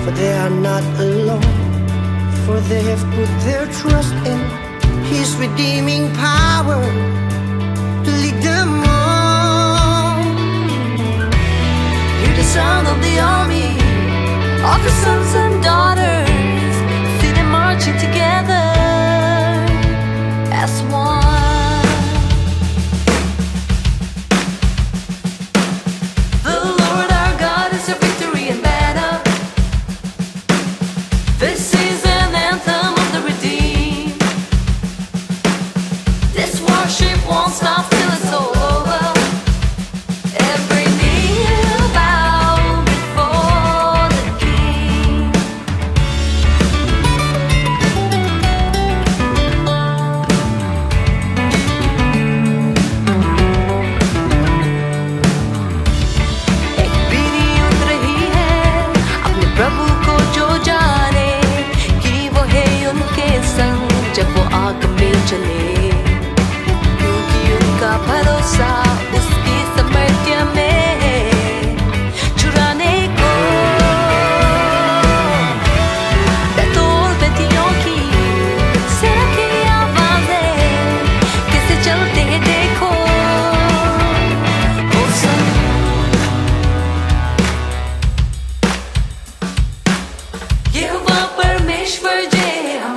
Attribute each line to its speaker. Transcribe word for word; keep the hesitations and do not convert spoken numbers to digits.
Speaker 1: For they are not alone, for they have put their trust in His redeeming power to lead them on. Hear the sound of the army, of the sons and daughters, see them marching together as one. The Lord our God is our victory and battle. This is an anthem of the redeemed. This worship won't stop till it's all over. Every knee will bow before the King. एक बीड़ी उठ रही है अपने प्रभु को जो जाने कि वो है उनके संग जब वो आग में चले, क्योंकि उनका भरोसा उसकी समर्थ्य में है छुड़ाने को। बैतूल बेटियों की सेना की आवाज़ें कैसे चलते हैं देखो वो सब। यहोवा परमेश्वर जय, हम